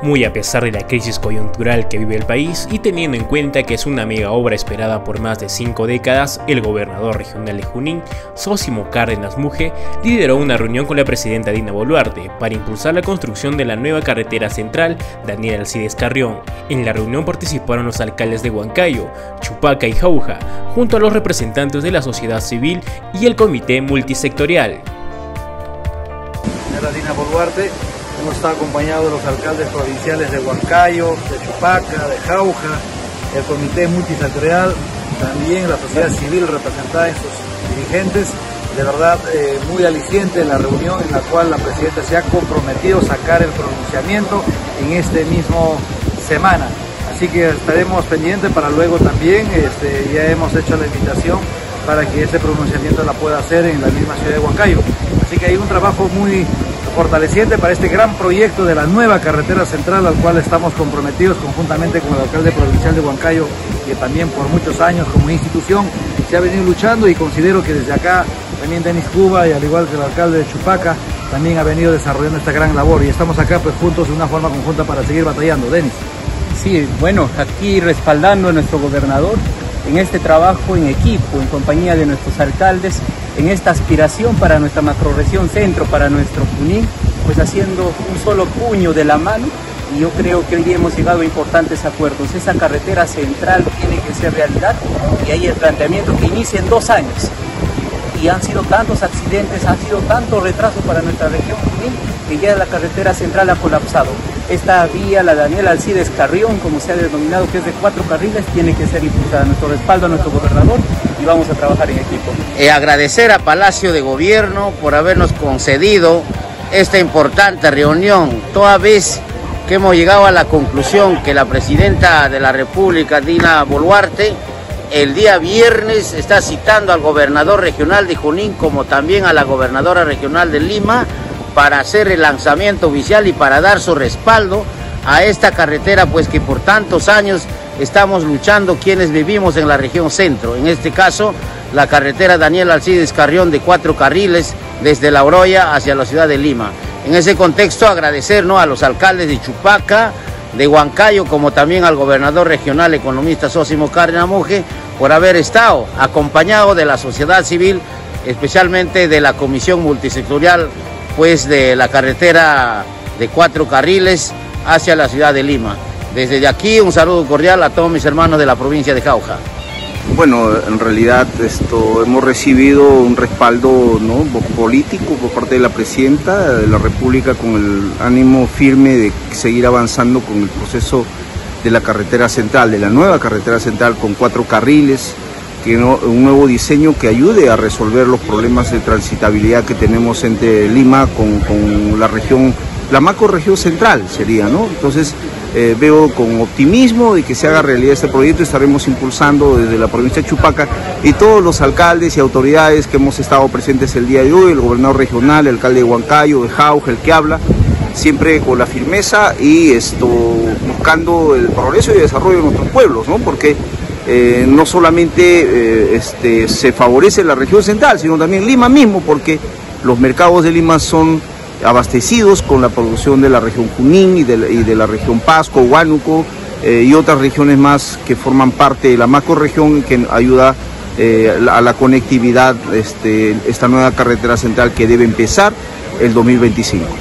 Muy a pesar de la crisis coyuntural que vive el país y teniendo en cuenta que es una mega obra esperada por más de 5 décadas, el gobernador regional de Junín, Zósimo Cárdenas Muge, lideró una reunión con la presidenta Dina Boluarte para impulsar la construcción de la nueva carretera central Daniel Alcides Carrión. En la reunión participaron los alcaldes de Huancayo, Chupaca y Jauja, junto a los representantes de la sociedad civil y el comité multisectorial. Señora Dina Boluarte, hemos estado acompañados de los alcaldes provinciales de Huancayo, de Chupaca, de Jauja, el comité multisectorial, también la sociedad civil representada en sus dirigentes. De verdad, muy aliciente la reunión en la cual la presidenta se ha comprometido a sacar el pronunciamiento en este mismo semana. Así que estaremos pendientes para luego también, ya hemos hecho la invitación para que ese pronunciamiento la pueda hacer en la misma ciudad de Huancayo. Así que hay un trabajo muy fortaleciente para este gran proyecto de la nueva carretera central al cual estamos comprometidos conjuntamente con el alcalde provincial de Huancayo, que también por muchos años como institución se ha venido luchando, y considero que desde acá también Denis Cuba, y al igual que el alcalde de Chupaca, también ha venido desarrollando esta gran labor, y estamos acá pues juntos de una forma conjunta para seguir batallando. Denis. Sí, bueno, aquí respaldando a nuestro gobernador en este trabajo en equipo, en compañía de nuestros alcaldes, en esta aspiración para nuestra macrorregión centro, para nuestro Junín, pues haciendo un solo puño de la mano, y yo creo que hoy hemos llegado a importantes acuerdos. Esa carretera central tiene que ser realidad, y hay el planteamiento que inicia en 2 años. Y han sido tantos accidentes, ha sido tanto retraso para nuestra región Junín, que ya la carretera central ha colapsado. Esta vía, la Daniel Alcides Carrión, como se ha denominado, que es de 4 carriles, tiene que ser impulsada. Nuestro respaldo a nuestro gobernador, y vamos a trabajar en equipo. Agradecer a Palacio de Gobierno por habernos concedido esta importante reunión, toda vez que hemos llegado a la conclusión que la presidenta de la República, Dina Boluarte, el día viernes está citando al gobernador regional de Junín como también a la gobernadora regional de Lima para hacer el lanzamiento oficial y para dar su respaldo a esta carretera, pues que por tantos años estamos luchando quienes vivimos en la región centro. En este caso, la carretera Daniel Alcides Carrión de 4 carriles desde La Oroya hacia la ciudad de Lima. En ese contexto, agradecer a los alcaldes de Chupaca, de Huancayo, como también al gobernador regional economista Zósimo Cárdenas Muge, por haber estado acompañado de la sociedad civil, especialmente de la comisión multisectorial, pues de la carretera de 4 carriles hacia la ciudad de Lima. Desde aquí un saludo cordial a todos mis hermanos de la provincia de Jauja. Bueno, en realidad hemos recibido un respaldo político por parte de la presidenta de la República, con el ánimo firme de seguir avanzando con el proceso de la carretera central, de la nueva carretera central con 4 carriles, un nuevo diseño que ayude a resolver los problemas de transitabilidad que tenemos entre Lima con la región, la macrorregión central sería, ¿no? Entonces veo con optimismo de que se haga realidad este proyecto. Estaremos impulsando desde la provincia de Chupaca y todos los alcaldes y autoridades que hemos estado presentes el día de hoy, el gobernador regional, el alcalde de Huancayo, de Jauja, el que habla, siempre con la firmeza y buscando el progreso y el desarrollo de nuestros pueblos, ¿no? Porque no solamente se favorece la región central, sino también Lima mismo, porque los mercados de Lima son abastecidos con la producción de la región Junín y de la región Pasco, Huánuco y otras regiones más que forman parte de la macrorregión, que ayuda a la conectividad, esta nueva carretera central que debe empezar el 2025.